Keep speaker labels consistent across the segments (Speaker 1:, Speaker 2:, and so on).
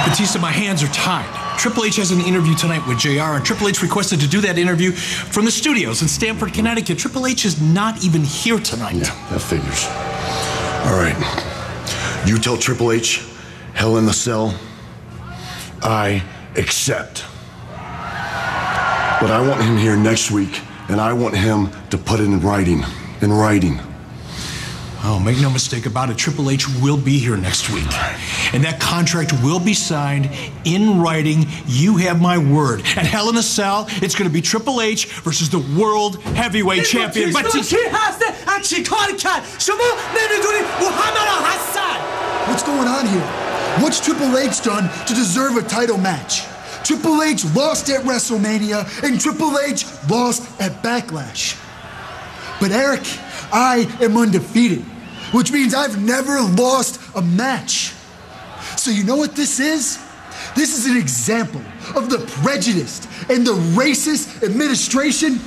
Speaker 1: Batista, my hands are tied. Triple H has an interview tonight with JR, and Triple H requested to do that interview from the studios in Stamford, Connecticut. Triple H is not even here tonight.
Speaker 2: Yeah, that figures. All right. You tell Triple H, Hell in the Cell, I accept. But I want him here next week, and I want him to put it in writing. In writing.
Speaker 1: Oh, make no mistake about it, Triple H will be here next week. And that contract will be signed in writing. You have my word. At Hell in a Cell, it's going to be Triple H versus the World Heavyweight Champion.
Speaker 3: What's
Speaker 4: going on here? What's Triple H done to deserve a title match? Triple H lost at WrestleMania, and Triple H lost at Backlash. But Eric, I am undefeated, which means I've never lost a match. So you know what this is? This is an example of the prejudiced and the racist administration.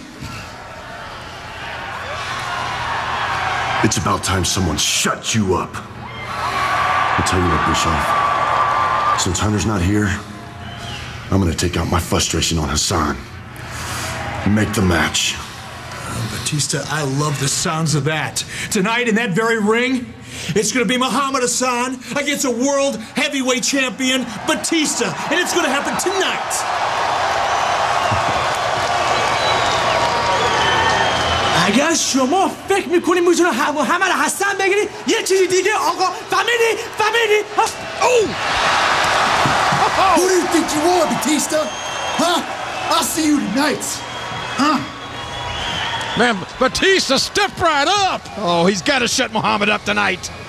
Speaker 2: It's about time someone shut you up. I'll tell you what, Bischoff. Since Hunter's not here, I'm gonna take out my frustration on Hassan. Make the match.
Speaker 1: Batista, I love the sounds of that. Tonight in that very ring, it's going to be Muhammad Hassan against a World Heavyweight Champion, Batista. And it's going to happen tonight.
Speaker 3: اگر شما فکر میکنید میتونه محمد حسن بگیری یه چیزی دیگه آقا فهمیدی
Speaker 4: Who do you think you are, Batista? Huh? I'll see you tonight. Huh?
Speaker 5: Man, Batista, step right up! Oh, he's got to shut Muhammad up tonight.